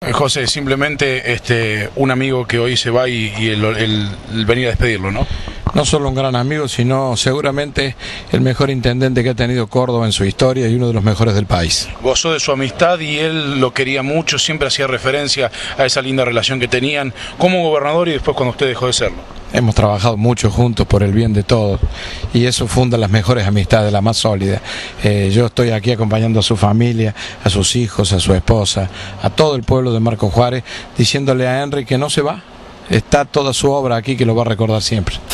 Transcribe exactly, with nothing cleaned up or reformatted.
Eh, José, simplemente este, un amigo que hoy se va y, y el, el, el venir a despedirlo, ¿no? No solo un gran amigo, sino seguramente el mejor intendente que ha tenido Córdoba en su historia y uno de los mejores del país. Gozó de su amistad y él lo quería mucho, siempre hacía referencia a esa linda relación que tenían como gobernador y después cuando usted dejó de serlo. Hemos trabajado mucho juntos por el bien de todos y eso funda las mejores amistades, la más sólida. Eh, yo estoy aquí acompañando a su familia, a sus hijos, a su esposa, a todo el pueblo de Marcos Juárez, diciéndole a Henry que no se va. Está toda su obra aquí que lo va a recordar siempre.